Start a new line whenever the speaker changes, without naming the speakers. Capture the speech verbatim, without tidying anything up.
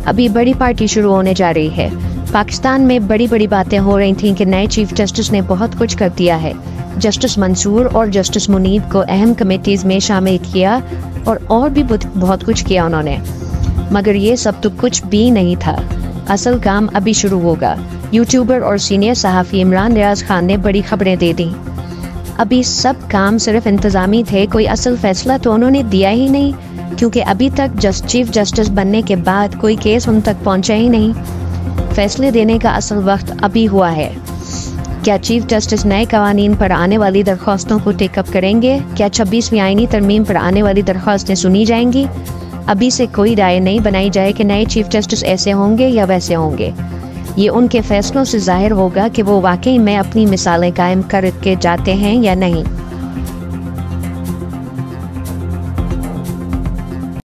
अभी बड़ी पार्टी शुरू होने जा रही है। पाकिस्तान में बड़ी बड़ी बातें हो रही थीं कि नए चीफ जस्टिस ने बहुत कुछ कर दिया है। जस्टिस मंसूर और जस्टिस मुनीब को अहम कमेटीज में शामिल किया और और भी बहुत कुछ किया उन्होंने, मगर ये सब तो कुछ भी नहीं था। असल काम अभी शुरू होगा। यूट्यूबर और सीनियर सहाफ़ी इमरान रियाज खान ने बड़ी खबरें दे दी। अभी सब काम सिर्फ इंतज़ामी थे, कोई असल फैसला तो उन्होंने दिया ही नहीं, क्योंकि अभी तक जस्ट चीफ जस्टिस बनने के बाद कोई केस उन तक पहुंचा ही नहीं। फैसले देने का असल वक्त अभी हुआ है। क्या चीफ जस्टिस नए कवानीन पर आने वाली दरख्वास्तों को टेकअप करेंगे? क्या छब्बीसवीं आईनी तरमीम पर आने वाली दरख्वास्तें सुनी जाएंगी? अभी से कोई राय नहीं बनाई जाए कि नए चीफ जस्टिस ऐसे होंगे या वैसे होंगे। ये उनके फैसलों से जाहिर होगा कि वो वाकई में अपनी मिसालें कायम करके जाते हैं या नहीं।